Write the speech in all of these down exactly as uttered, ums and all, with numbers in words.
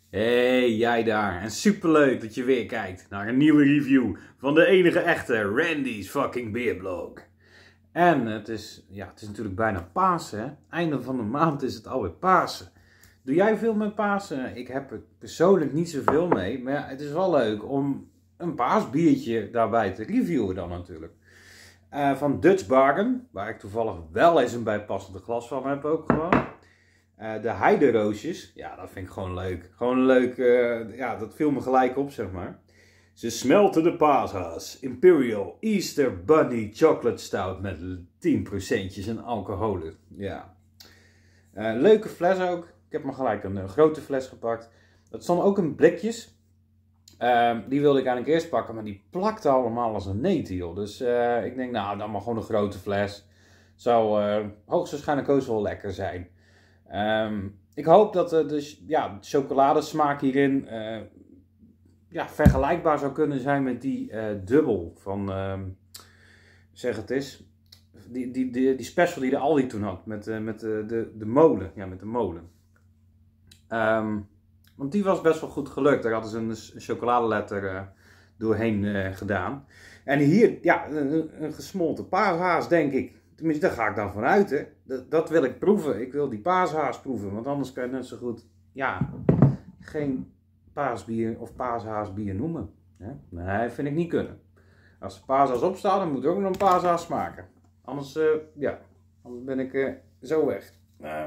Hey, jij daar. En superleuk dat je weer kijkt naar een nieuwe review van de enige echte Randy's fucking Beerblog. En het is, ja, het is natuurlijk bijna Pasen, hè? Einde van de maand is het alweer Pasen. Doe jij veel met Pasen? Ik heb er persoonlijk niet zoveel mee, maar ja, het is wel leuk om een paasbiertje daarbij te reviewen dan natuurlijk. Uh, van Dutch Bargain, waar ik toevallig wel eens een bijpassende glas van heb ook gewoon. Uh, de heideroosjes, ja, dat vind ik gewoon leuk. Gewoon leuk, uh, ja, dat viel me gelijk op, zeg maar. Ze smelten de paashaas. Imperial Easter Bunny Chocolate Stout met tien procent en alcoholen. Ja. Uh, leuke fles ook. Ik heb me gelijk een, een grote fles gepakt. Dat stond ook in blikjes. Uh, die wilde ik eigenlijk eerst pakken, maar die plakte allemaal als een neet, joh. Dus uh, ik denk, nou, dan maar gewoon een grote fles. Zou uh, hoogstwaarschijnlijk ook wel lekker zijn. Um, ik hoop dat uh, de, ja, de chocoladesmaak hierin uh, ja, vergelijkbaar zou kunnen zijn met die uh, dubbel van, uh, zeg het eens, die, die, die, die special die de Aldi toen had met, uh, met de, de, de molen. Ja, met de molen. Um, want die was best wel goed gelukt. Daar hadden ze een, een chocoladeletter uh, doorheen uh, gedaan. En hier, ja, een, een gesmolten paashaas, denk ik. Tenminste, daar ga ik dan vanuit, hè. Dat, dat wil ik proeven. Ik wil die paashaas proeven. Want anders kan je net zo goed, ja, geen paasbier of paashaasbier noemen. Hè? Nee, vind ik niet kunnen. Als de paashaas opstaat, dan moet er ook nog een paashaas smaken. Anders, uh, ja, anders ben ik uh, zo weg. Uh,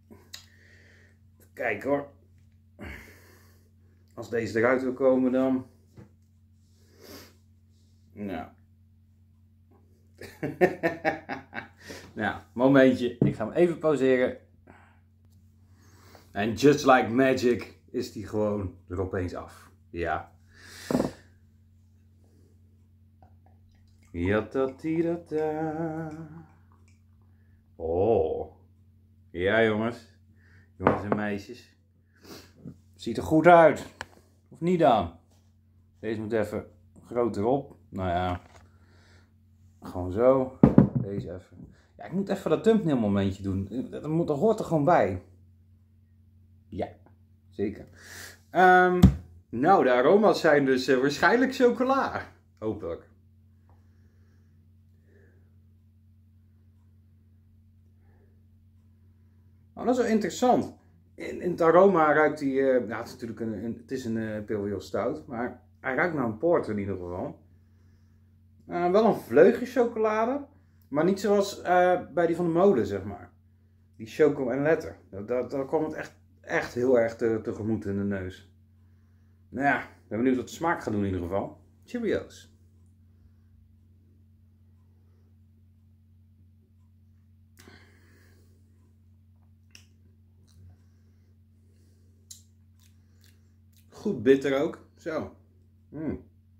kijk hoor. Als deze eruit wil komen dan. Nou. Nou, momentje. Ik ga hem even pauzeren. En just like magic is die gewoon er opeens af. Ja. Yatatirata. Oh. Ja, jongens. Jongens en meisjes. Ziet er goed uit. Of niet dan? Deze moet even groter op. Nou ja. Gewoon zo. Deze even. Ja, ik moet even dat thumbnail momentje doen. Dat, moet, dat hoort er gewoon bij. Ja, zeker. Um, nou, de aroma's zijn dus uh, waarschijnlijk chocola. Hopelijk. Oh, dat is wel interessant. In, in het aroma ruikt hij... Uh, nou, het is natuurlijk een, een, het is een uh, Imperial Stout. Maar hij ruikt naar een porter in ieder geval. Uh, wel een vleugje chocolade. Maar niet zoals uh, bij die van de molen, zeg maar. Die choco en letter. Daar, daar kwam het echt, echt heel erg te, tegemoet in de neus. Nou ja, ik ben benieuwd wat de smaak gaat doen in ieder geval. Cheerios. Goed bitter ook. Zo. Mm.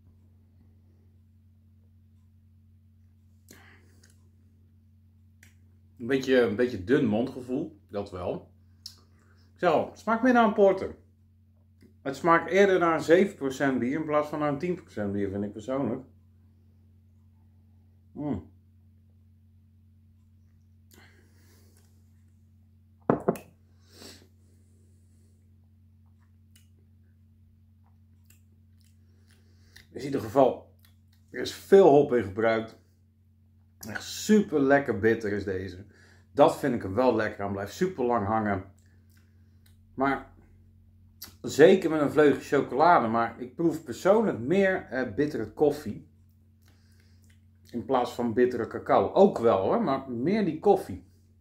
Een beetje, een beetje dun mondgevoel, dat wel. Zo, het smaakt meer naar een porter. Het smaakt eerder naar een zeven procent bier in plaats van naar een tien procent bier, vind ik persoonlijk. Mm. In ieder geval, er is veel hop in gebruikt. Echt super lekker bitter is deze. Dat vind ik er wel lekker aan. Blijft super lang hangen. Maar zeker met een vleugje chocolade. Maar ik proef persoonlijk meer uh, bittere koffie. In plaats van bittere cacao. Ook wel hoor, maar meer die koffie.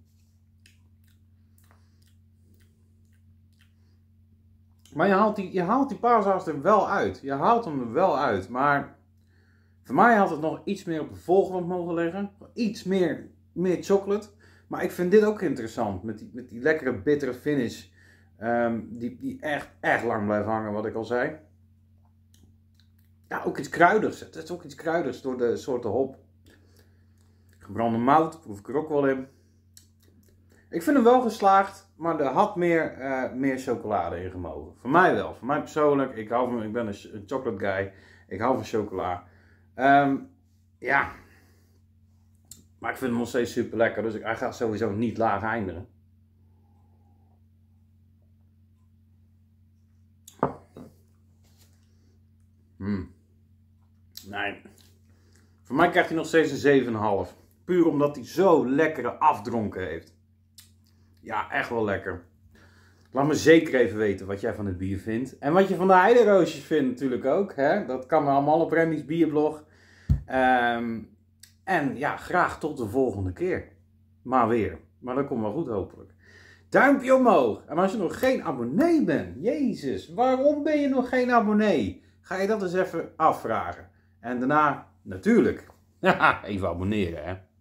Maar je haalt die, je haalt die paashaas er wel uit. Je haalt hem er wel uit. Maar voor mij had het nog iets meer op de voorgrond mogen liggen. Iets meer, meer chocolate. Maar ik vind dit ook interessant. Met die, met die lekkere bittere finish. Um, die, die echt, echt lang blijft hangen, wat ik al zei. Ja, ook iets kruidigs. Het is ook iets kruidigs door de soorten hop. Gebrande mout, proef ik er ook wel in. Ik vind hem wel geslaagd, maar er had meer, uh, meer chocolade in gemogen. Voor mij wel. Voor mij persoonlijk. Ik, hou van, ik ben een, een chocolate guy. Ik hou van chocola. Um, ja. Maar ik vind hem nog steeds super lekker. Dus ik, hij gaat sowieso niet laag eindigen. Hmm. Nee. Voor mij krijgt hij nog steeds een zeven komma vijf. Puur omdat hij zo lekkere afdronken heeft. Ja, echt wel lekker. Laat me zeker even weten wat jij van het bier vindt. En wat je van de heideroosjes vindt natuurlijk ook. Hè? Dat kan allemaal op Randy's Bierblog. Um, en ja, graag tot de volgende keer. Maar weer. Maar dat komt wel goed hopelijk. Duimpje omhoog. En als je nog geen abonnee bent. Jezus, waarom ben je nog geen abonnee? Ga je dat eens even afvragen. En daarna, natuurlijk, even abonneren hè.